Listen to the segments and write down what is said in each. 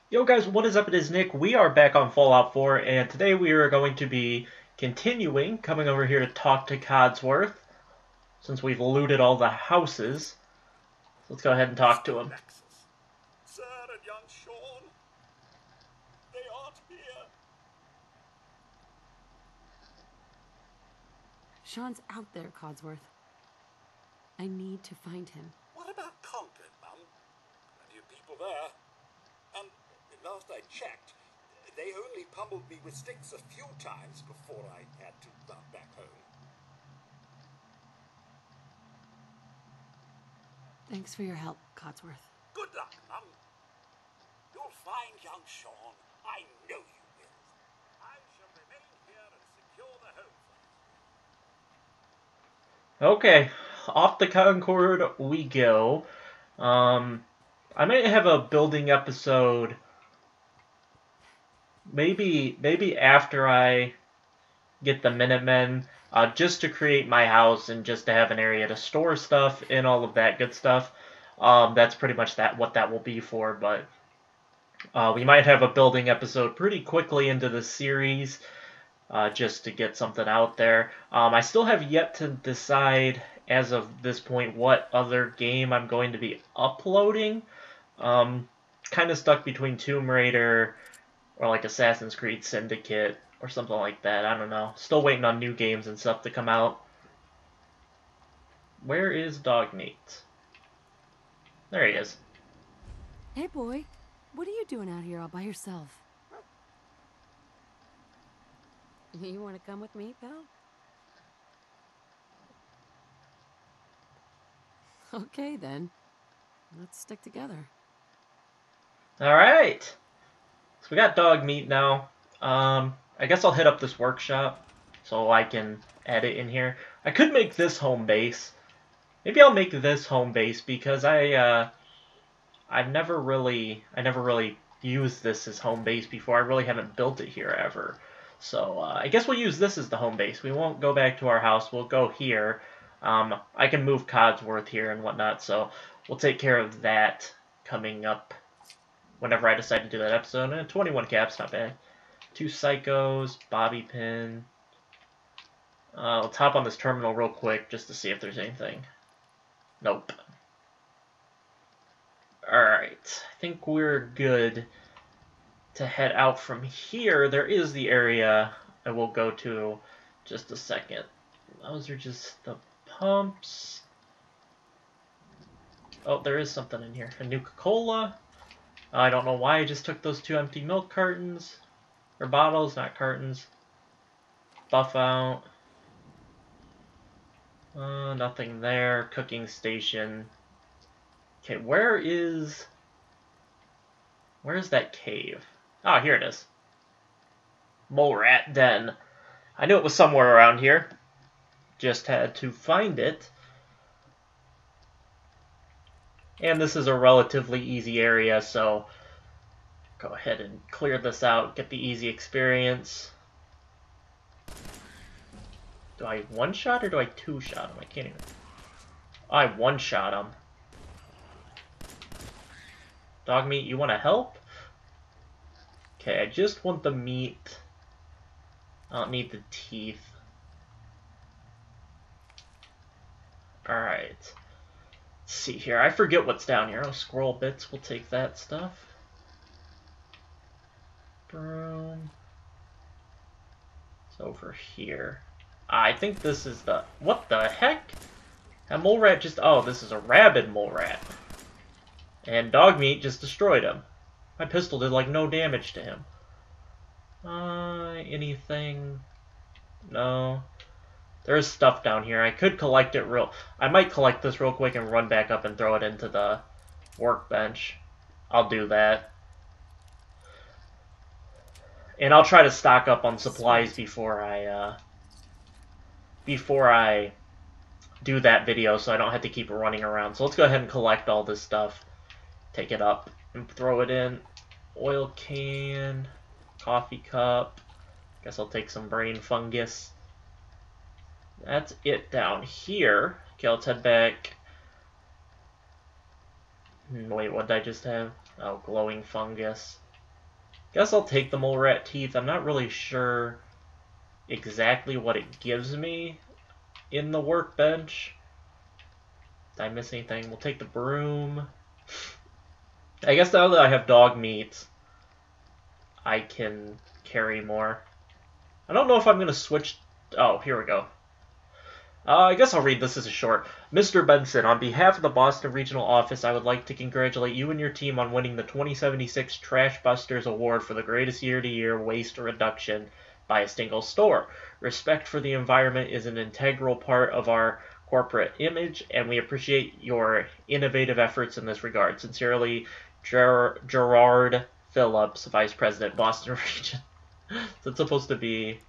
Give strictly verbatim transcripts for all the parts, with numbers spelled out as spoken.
Yo guys, what is up? It is Nick. We are back on Fallout four, and today we are going to be continuing, coming over here to talk to Codsworth, since we've looted all the houses. So let's go ahead and talk to Mister him. Nexus, Sir and young Sean, they aren't here. Sean's out there, Codsworth. I need to find him. What about Concord, Mum? Plenty of people there. And last I checked, they only pummeled me with sticks a few times before I had to run back home. Thanks for your help, Codsworth. Good luck, Mum. You'll find young Sean. I know you will. I shall remain here and secure the home for you. Okay, off the Concord we go. Um, I might have a building episode. Maybe, maybe after I get the Minutemen, uh, just to create my house and just to have an area to store stuff and all of that good stuff. Um, that's pretty much that what that will be for, but uh, we might have a building episode pretty quickly into the series, uh, just to get something out there. Um, I still have yet to decide, as of this point, what other game I'm going to be uploading. Um, kind of stuck between Tomb Raider or like Assassin's Creed Syndicate or something like that. I don't know. Still waiting on new games and stuff to come out. Where is Dogmeat? There he is. Hey, boy. What are you doing out here all by yourself? You want to come with me, pal? Okay, then. Let's stick together. Alright. So we got Dogmeat now. Um, I guess I'll hit up this workshop so I can add it in here. I could make this home base. Maybe I'll make this home base because I, uh, I've never really, I never really used this as home base before. I really haven't built it here ever. So uh, I guess we'll use this as the home base. We won't go back to our house. We'll go here. Um, I can move Codsworth here and whatnot, so we'll take care of that coming up whenever I decide to do that episode. And twenty-one caps, not bad. Two psychos, bobby pin. Uh, let's hop on this terminal real quick just to see if there's anything. Nope. Alright, I think we're good to head out from here. There is the area I will go to just a second. Those are just the pumps. Oh, there is something in here. A Nuka-Cola. I don't know why I just took those two empty milk cartons. Or bottles, not cartons. Buff out. Uh, nothing there. Cooking station. Okay, where is... Where is that cave? Ah, here it is. Mole rat den. I knew it was somewhere around here. Just had to find it. And this is a relatively easy area, so go ahead and clear this out, get the easy experience. Do I one-shot or do I two-shot him? I can't even... I one-shot him. Dogmeat, you want to help? Okay, I just want the meat. I don't need the teeth. Alright. Let's see here. I forget what's down here. Oh, squirrel bits. We'll take that stuff. Broom. It's over here. I think this is the... What the heck? That mole rat just... Oh, this is a rabid mole rat. And Dogmeat just destroyed him. My pistol did, like, no damage to him. Uh, anything? No. There's stuff down here. I could collect it real... I might collect this real quick and run back up and throw it into the workbench. I'll do that. And I'll try to stock up on supplies before I, uh... Before I do that video so I don't have to keep running around. So let's go ahead and collect all this stuff. Take it up and throw it in. Oil can... Coffee cup. Guess I'll take some brain fungus. That's it down here. Okay, let's head back. Wait, what did I just have? Oh, glowing fungus. Guess I'll take the mole rat teeth. I'm not really sure exactly what it gives me in the workbench. Did I miss anything? We'll take the broom. I guess now that I have dog meat, I can carry more. I don't know if I'm going to switch... Oh, here we go. Uh, I guess I'll read this as a short. Mister Benson, on behalf of the Boston Regional Office, I would like to congratulate you and your team on winning the twenty seventy-six Trash Busters Award for the greatest year-to-year waste reduction by a single store. Respect for the environment is an integral part of our corporate image, and we appreciate your innovative efforts in this regard. Sincerely, Ger- Gerard Phillips, Vice President, Boston Region. So it's supposed to be...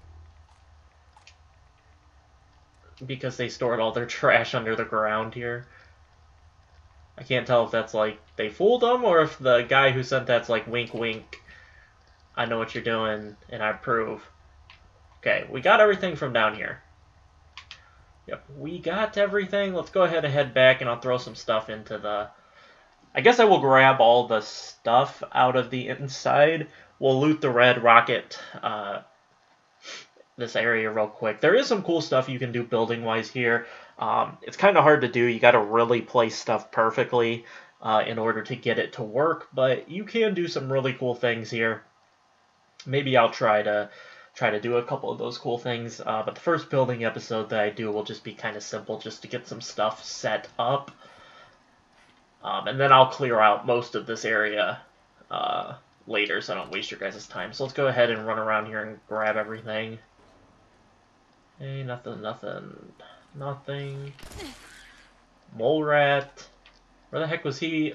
because they stored all their trash under the ground here. I can't tell if that's like they fooled them or if the guy who sent that's like wink wink. I know what you're doing and I approve. Okay, we got everything from down here. Yep, we got everything. Let's go ahead and head back and I'll throw some stuff into the... I guess I will grab all the stuff out of the inside. We'll loot the Red Rocket uh, this area real quick. There is some cool stuff you can do building wise here. Um, it's kind of hard to do. You got to really place stuff perfectly uh, in order to get it to work, but you can do some really cool things here. Maybe I'll try to try to do a couple of those cool things, uh, but the first building episode that I do will just be kind of simple, just to get some stuff set up. Um, and then I'll clear out most of this area uh, later, so I don't waste your guys' time. So let's go ahead and run around here and grab everything. Hey, nothing, nothing, nothing. Mole rat. Where the heck was he?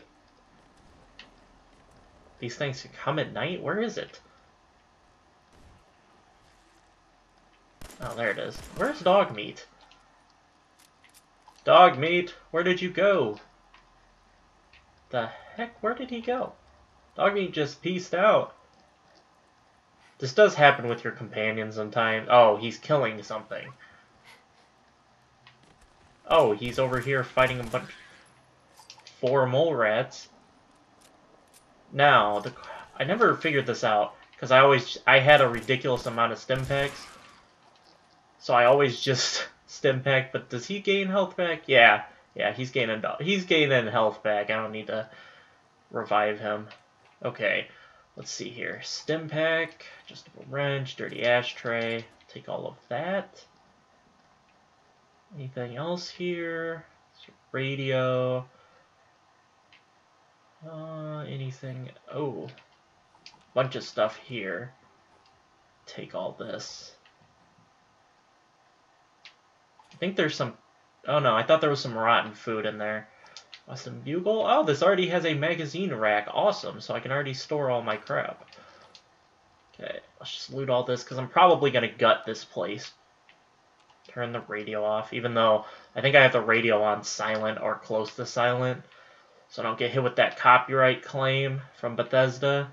These things come at night? Where is it? Oh, there it is. Where's dog meat? Dog meat, where did you go? The heck, where did he go? Dog meat just pieced out. This does happen with your companions sometimes. Oh, he's killing something. Oh, he's over here fighting a bunch... Four mole rats. Now, the... I never figured this out, because I always... I had a ridiculous amount of stim packs. So I always just stim pack, but does he gain health back? Yeah. Yeah, he's gaining, he's gaining health back. I don't need to revive him. Okay. Let's see here. Stim pack, adjustable wrench, dirty ashtray. Take all of that. Anything else here? Radio. Uh, anything? Oh, bunch of stuff here. Take all this. I think there's some... Oh no, I thought there was some rotten food in there. Awesome Bugle. Oh, this already has a magazine rack. Awesome. So I can already store all my crap. Okay, let's just loot all this because I'm probably going to gut this place. Turn the radio off, even though I think I have the radio on silent or close to silent. So I don't get hit with that copyright claim from Bethesda.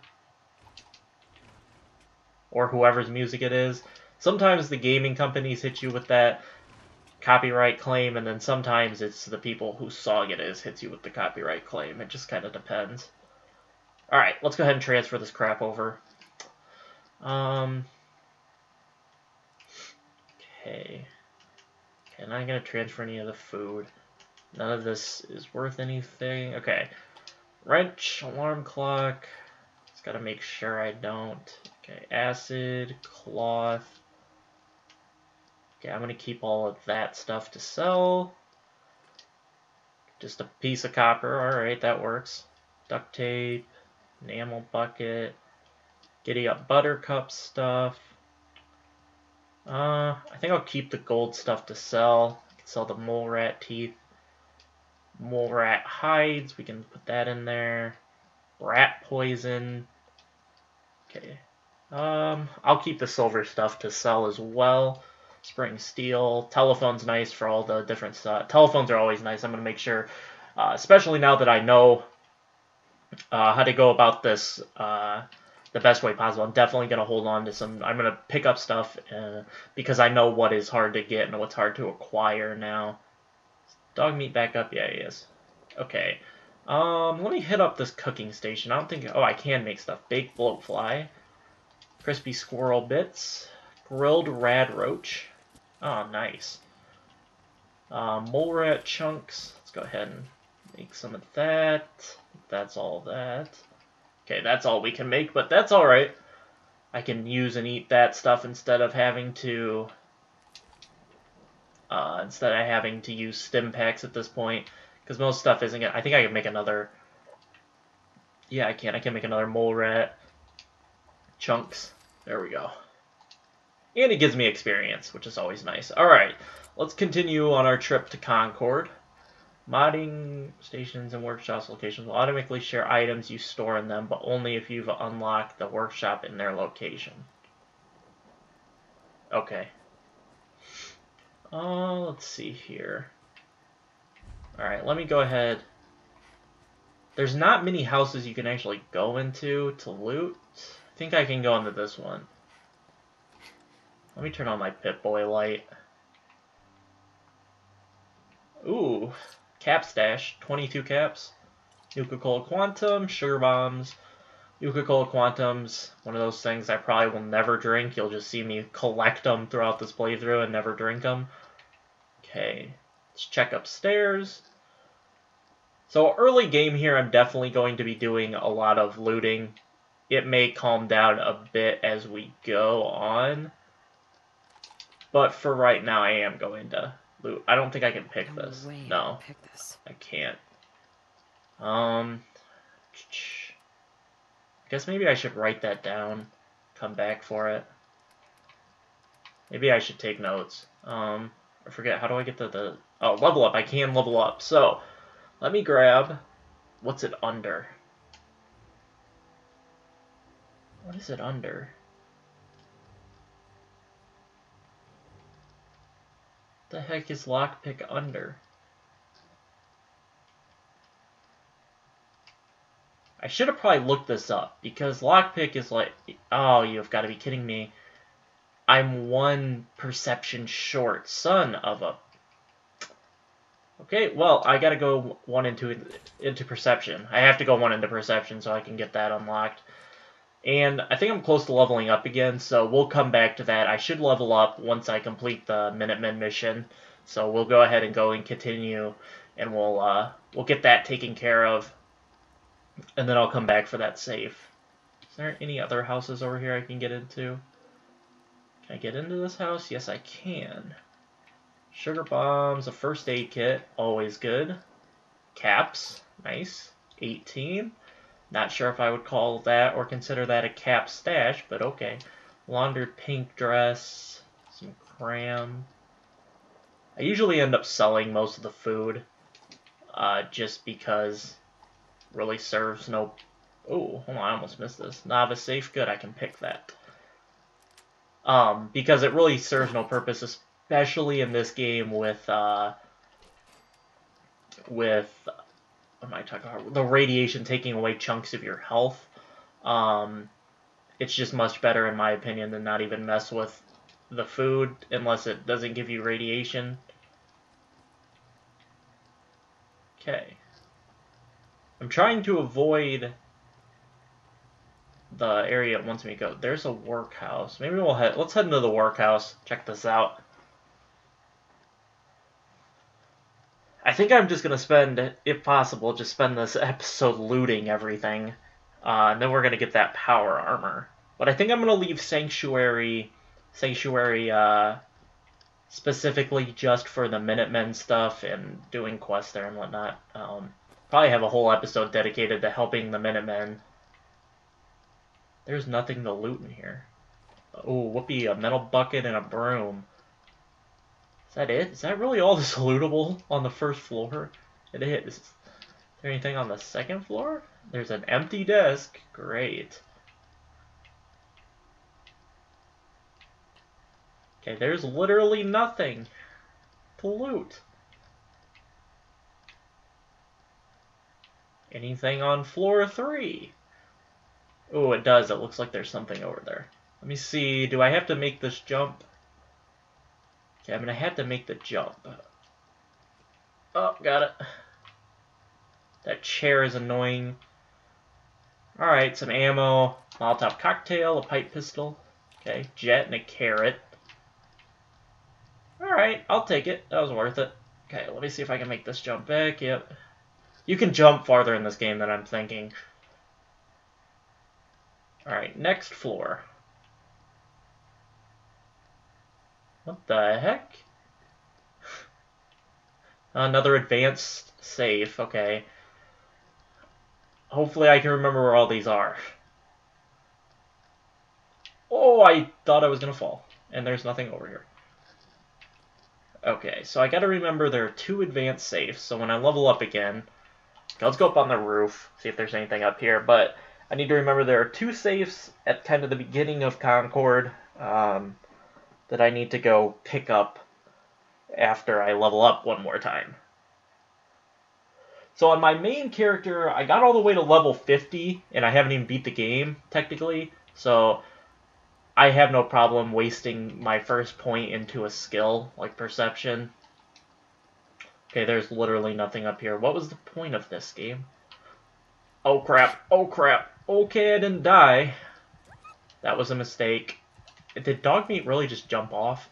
Or whoever's music it is. Sometimes the gaming companies hit you with that copyright claim, and then sometimes it's the people whose song it is hits you with the copyright claim. It just kind of depends. Alright, let's go ahead and transfer this crap over. Um. Okay. Okay, I'm not going to transfer any of the food. None of this is worth anything. Okay. Wrench, alarm clock. Just got to make sure I don't. Okay, acid, cloth. Okay, I'm going to keep all of that stuff to sell. Just a piece of copper. Alright, that works. Duct tape. Enamel bucket. Giddy up buttercup stuff. Uh, I think I'll keep the gold stuff to sell. I can sell the mole rat teeth. Mole rat hides. We can put that in there. Rat poison. Okay. Um, I'll keep the silver stuff to sell as well. Spring steel. Telephone's nice for all the different stuff. Telephones are always nice. I'm going to make sure, uh, especially now that I know uh, how to go about this uh, the best way possible. I'm definitely going to hold on to some. I'm going to pick up stuff uh, because I know what is hard to get and what's hard to acquire now. Dog meat back up? Yeah, he is. Okay. Um, let me hit up this cooking station. I don't think... Oh, I can make stuff. Baked bloatfly. Crispy squirrel bits. Grilled rad roach. Oh, nice. Uh, mole rat chunks. Let's go ahead and make some of that. That's all that. Okay, that's all we can make, but that's alright. I can use and eat that stuff instead of having to... Uh, instead of having to use stim packs at this point. Because most stuff isn't gonna... I think I can make another... Yeah, I can. I can make another mole rat chunks. There we go. And it gives me experience, which is always nice. Alright, let's continue on our trip to Concord. Modding stations and workshops locations will automatically share items you store in them, but only if you've unlocked the workshop in their location. Okay. Uh, let's see here. Alright, let me go ahead. There's not many houses you can actually go into to loot. I think I can go into this one. Let me turn on my Pip-Boy light. Ooh, cap stash, twenty-two caps. Nuka-Cola Quantum, Sugar Bombs. Nuka-Cola Quantums, one of those things I probably will never drink. You'll just see me collect them throughout this playthrough and never drink them. Okay, let's check upstairs. So early game here, I'm definitely going to be doing a lot of looting. It may calm down a bit as we go on. But for right now, I am going to loot. I don't think I can pick No this. way I No, can pick this. I can't. Um, I guess maybe I should write that down. Come back for it. Maybe I should take notes. Um, I forget, how do I get the, the... Oh, level up. I can level up. So, let me grab... What's it under? What is it under? The heck is lockpick under? I should have probably looked this up, because lockpick is like... Oh, you've got to be kidding me. I'm one perception short. Son of a... Okay, well, I gotta go one into into perception. I have to go one into perception so I can get that unlocked. And I think I'm close to leveling up again, so we'll come back to that. I should level up once I complete the Minutemen mission. So we'll go ahead and go and continue, and we'll uh, we'll get that taken care of. And then I'll come back for that save. Is there any other houses over here I can get into? Can I get into this house? Yes, I can. Sugar bombs, a first aid kit, always good. Caps, nice. eighteen. Not sure if I would call that or consider that a cap stash, but okay. Laundered pink dress, some cram. I usually end up selling most of the food, uh, just because it really serves no... Oh, hold on, I almost missed this. Novice safe, good, I can pick that. Um, because it really serves no purpose, especially in this game with, uh, with... What am I talking about? The radiation taking away chunks of your health. Um, it's just much better, in my opinion, than not even mess with the food unless it doesn't give you radiation. Okay. I'm trying to avoid the area it wants me to go. There's a workhouse. Maybe we'll head... Let's head into the workhouse. Check this out. I think I'm just going to spend, if possible, just spend this episode looting everything. Uh, and then we're going to get that power armor. But I think I'm going to leave Sanctuary, Sanctuary uh, specifically just for the Minutemen stuff and doing quests there and whatnot. Um, probably have a whole episode dedicated to helping the Minutemen. There's nothing to loot in here. Oh, whoopee, a metal bucket and a broom. Is that it? Is that really all that's lootable on the first floor? It is. Is there anything on the second floor? There's an empty desk. Great. Okay, there's literally nothing to loot. Anything on floor three? Oh, it does. It looks like there's something over there. Let me see. Do I have to make this jump? Okay, I'm going to have to make the jump. Oh, got it. That chair is annoying. Alright, some ammo, Molotov cocktail, a pipe pistol. Okay, jet and a carrot. Alright, I'll take it. That was worth it. Okay, let me see if I can make this jump back. Yep. You can jump farther in this game than I'm thinking. Alright, next floor. What the heck? Another advanced safe, okay. Hopefully I can remember where all these are. Oh, I thought I was going to fall. And there's nothing over here. Okay, so I gotta remember there are two advanced safes, so when I level up again... Okay, let's go up on the roof, see if there's anything up here, but I need to remember there are two safes at kind of the beginning of Concord um, that I need to go pick up after I level up one more time. So on my main character, I got all the way to level fifty, and I haven't even beat the game, technically, so I have no problem wasting my first point into a skill, like Perception. Okay, there's literally nothing up here. What was the point of this game? Oh crap, oh crap. Okay, I didn't die. That was a mistake. Did Dogmeat really just jump off?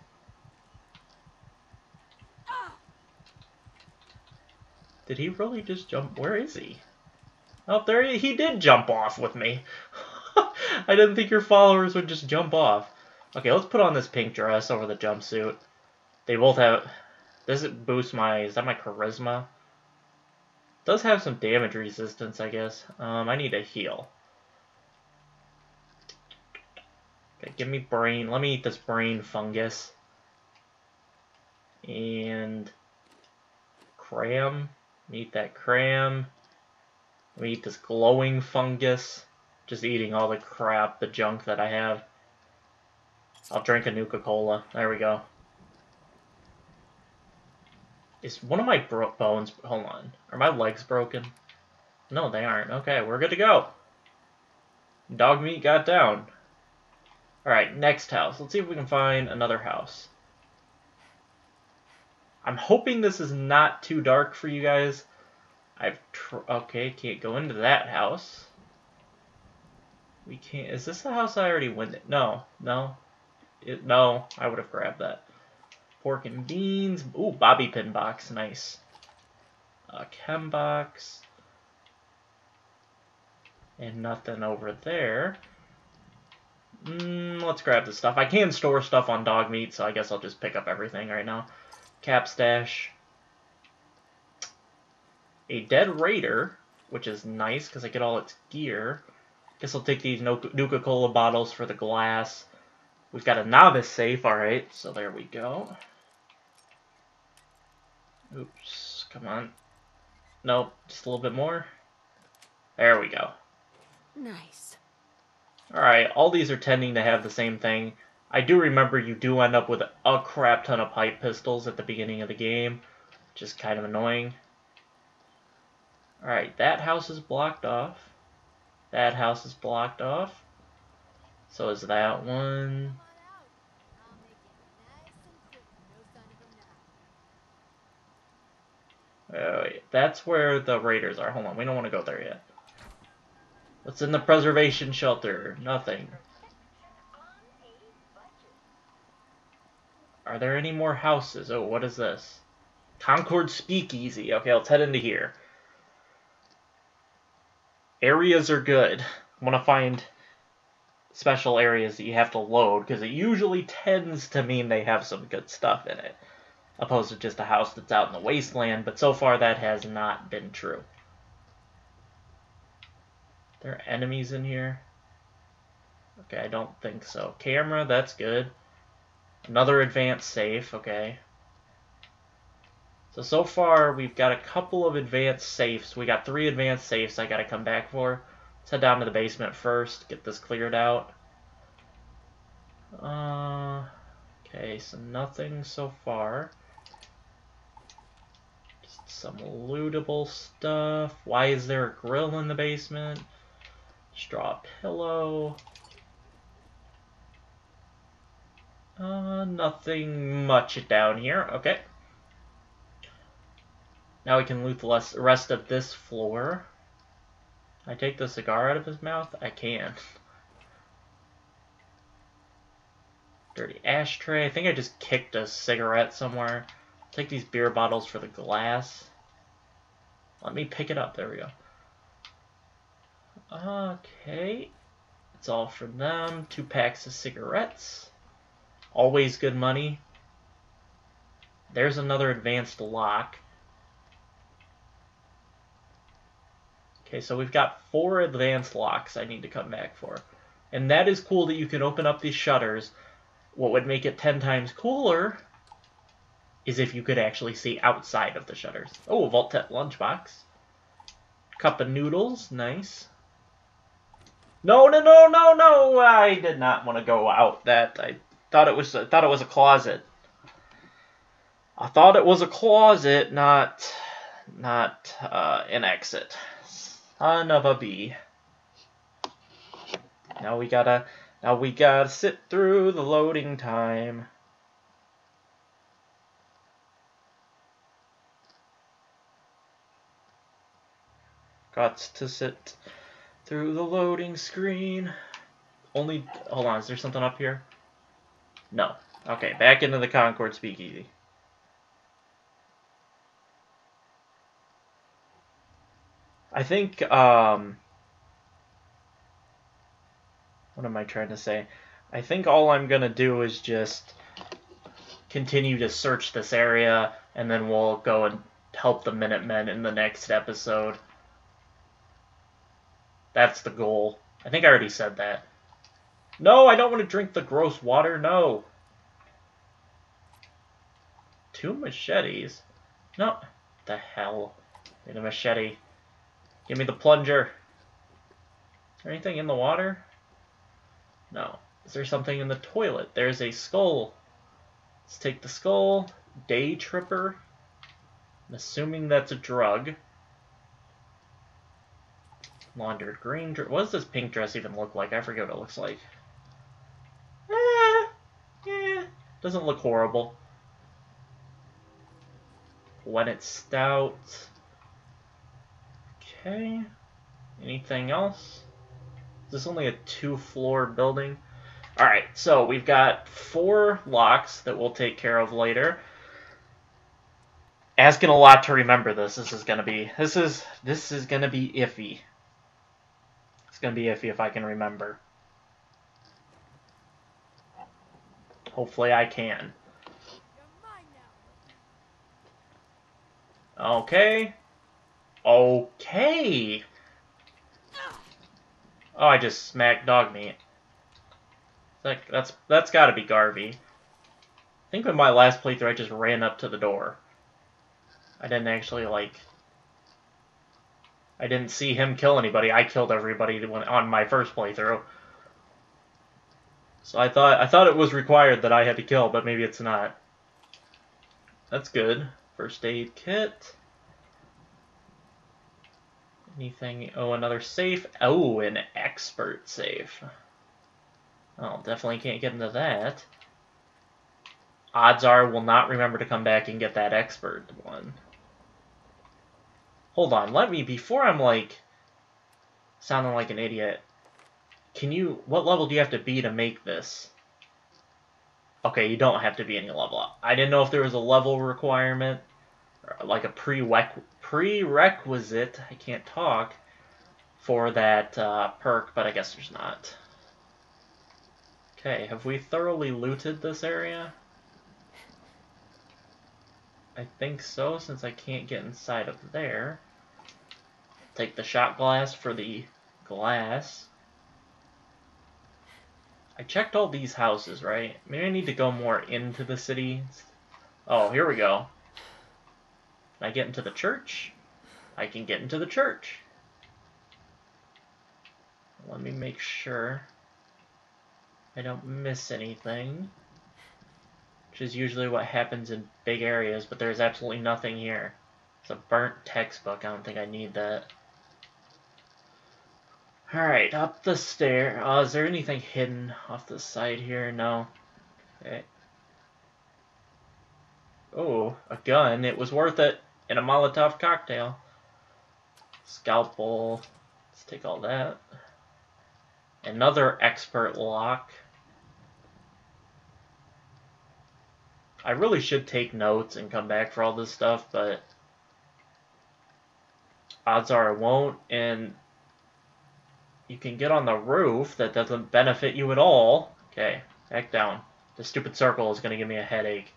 Did he really just jump? Where is he? Oh, there he, he did jump off with me. I didn't think your followers would just jump off. Okay, let's put on this pink dress over the jumpsuit. They both have... Does it boost my... Is that my charisma? It does have some damage resistance, I guess. Um, I need a heal. Okay, give me brain. Let me eat this brain fungus. And... Cram. Eat that cram. Let me eat this glowing fungus. Just eating all the crap, the junk that I have. I'll drink a Nuka-Cola. There we go. Is one of my bro bones... Hold on. Are my legs broken? No, they aren't. Okay, we're good to go. Dogmeat got down. Alright, next house. Let's see if we can find another house. I'm hoping this is not too dark for you guys. I've... Tr okay, can't go into that house. We can't... Is this the house I already went in? No. No. It, no. I would have grabbed that. Pork and beans. Ooh, bobby pin box. Nice. Uh, chem box. And nothing over there. Mm, let's grab this stuff. I can store stuff on Dogmeat, so I guess I'll just pick up everything right now. Cap stash. A dead raider, which is nice because I get all its gear. Guess I'll take these Nuka-Cola bottles for the glass. We've got a novice safe, alright, so there we go. Oops, come on. Nope, just a little bit more. There we go. Nice. Alright, all these are tending to have the same thing. I do remember you do end up with a crap ton of pipe pistols at the beginning of the game, which is kind of annoying. Alright, that house is blocked off. That house is blocked off. So is that one. Oh, wait, that's where the raiders are. Hold on, we don't want to go there yet. What's in the preservation shelter? Nothing. Are there any more houses? Oh, what is this? Concord Speakeasy. Okay, let's head into here. Areas are good. I want to find special areas that you have to load, because it usually tends to mean they have some good stuff in it, opposed to just a house that's out in the wasteland, but so far that has not been true. There are enemies in here? Okay, I don't think so. Camera, that's good. Another advanced safe, okay. So, so far we've got a couple of advanced safes. We got three advanced safes I gotta come back for. Let's head down to the basement first, get this cleared out. Uh, okay, so nothing so far. Just some lootable stuff. Why is there a grill in the basement? Straw pillow. Uh, nothing much down here. Okay. Now we can loot the rest of this floor. Can I take the cigar out of his mouth? I can. Dirty ashtray. I think I just kicked a cigarette somewhere. Take these beer bottles for the glass. Let me pick it up. There we go. Okay. It's all for them. Two packs of cigarettes. Always good money. There's another advanced lock. Okay, so we've got four advanced locks I need to come back for. And that is cool that you can open up these shutters. What would make it ten times cooler is if you could actually see outside of the shutters. Oh, a Vault-Tec lunchbox. Cup of noodles, nice. No, no, no, no, no! I did not want to go out. That I thought it was. I thought it was a closet. I thought it was a closet, not, not uh, an exit. Son of a bee. Now we gotta. Now we gotta sit through the loading time. Got to sit through the loading screen. Only, hold on, is there something up here? No. Okay, back into the Concord Speakeasy. I think, um... what am I trying to say? I think all I'm gonna do is just continue to search this area, and then we'll go and help the Minutemen in the next episode. That's the goal. I think I already said that. No, I don't want to drink the gross water, no. Two machetes? No. The hell? Give me the machete. Give me the plunger. Is there anything in the water? No. Is there something in the toilet? There's a skull. Let's take the skull. Day Tripper. I'm assuming that's a drug. Laundered green dress. What does this pink dress even look like? I forget what it looks like. Eh, eh, doesn't look horrible. When it's stout. Okay. Anything else? Is this only a two-floor building? Alright, so we've got four locks that we'll take care of later. Asking a lot to remember this. This is gonna be this is this is gonna be iffy. It's gonna be iffy if I can remember. Hopefully I can. Okay. Okay. Oh, I just smacked dog meat. That, that's that's got to be Garvey. I think in my last playthrough I just ran up to the door. I didn't actually, like... I didn't see him kill anybody. I killed everybody when, on my first playthrough. So I thought I thought it was required that I had to kill, but maybe it's not. That's good. First aid kit. Anything? Oh, another safe. Oh, an expert safe. Oh, definitely can't get into that. Odds are we'll not remember to come back and get that expert one. Hold on, let me, before I'm like, sounding like an idiot, can you, what level do you have to be to make this? Okay, you don't have to be any level up. I didn't know if there was a level requirement, or like a prereq prerequisite, I can't talk, for that uh, perk, but I guess there's not. Okay, have we thoroughly looted this area? I think so, since I can't get inside of there. Take the shot glass for the glass. I checked all these houses, right? Maybe I need to go more into the city. Oh, here we go. Can I get into the church? I can get into the church. Let me make sure I don't miss anything. Which is usually what happens in big areas, but there's absolutely nothing here. It's a burnt textbook. I don't think I need that. Alright, up the stair. Oh, is there anything hidden off the side here? No. Okay. Oh, a gun. It was worth it. And a Molotov cocktail. Scalpel. Let's take all that. Another expert lock. I really should take notes and come back for all this stuff, but odds are I won't. And you can get on the roof. That doesn't benefit you at all. Okay, back down. The stupid circle is going to give me a headache.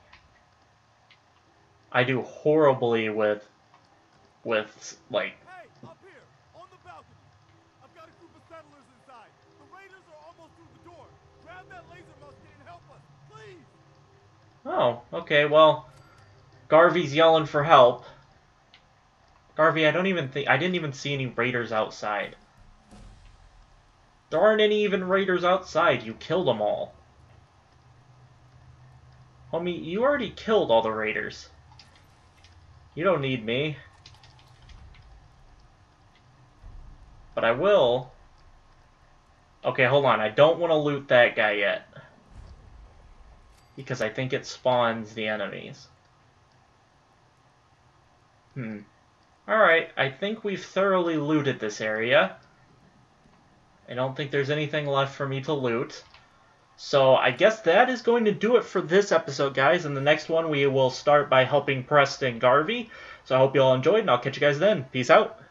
I do horribly with, with like... Hey, up here, on the balcony. I've got a group of settlers inside. The raiders are almost through the door. Grab that laser musket and help us, please. Oh, okay, well, Garvey's yelling for help. Garvey, I don't even think... I didn't even see any raiders outside. There aren't any even raiders outside. You killed them all. Homie, you already killed all the raiders. You don't need me. But I will. Okay, hold on. I don't want to loot that guy yet. Because I think it spawns the enemies. Hmm. Alright, I think we've thoroughly looted this area. I don't think there's anything left for me to loot. So I guess that is going to do it for this episode, guys. In the next one, we will start by helping Preston Garvey. So I hope you all enjoyed, and I'll catch you guys then. Peace out.